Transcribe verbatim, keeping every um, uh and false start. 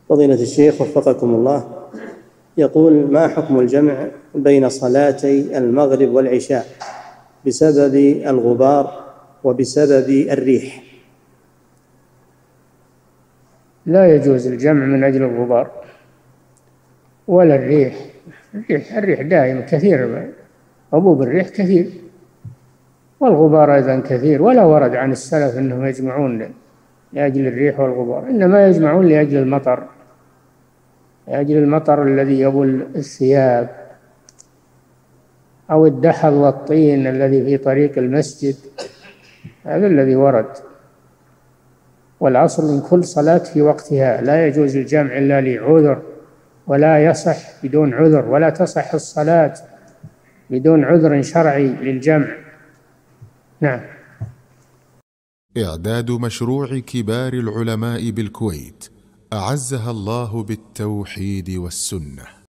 فضيلة الشيخ وفقكم الله، يقول: ما حكم الجمع بين صلاتي المغرب والعشاء بسبب الغبار وبسبب الريح؟ لا يجوز الجمع من أجل الغبار ولا الريح. الريح, الريح دائم كثير، هبوب الريح كثير، والغبار أيضا كثير، ولا ورد عن السلف أنهم يجمعون لأجل الريح والغبار، إنما يجمعون لأجل المطر، لأجل المطر الذي يبل الثياب، أو الدحض والطين الذي في طريق المسجد، هذا الذي ورد. والأصل من كل صلاة في وقتها، لا يجوز الجمع إلا لعذر، ولا يصح بدون عذر، ولا تصح الصلاة بدون عذر شرعي للجمع. نعم. إعداد مشروع كبار العلماء بالكويت أعزها الله بالتوحيد والسنة.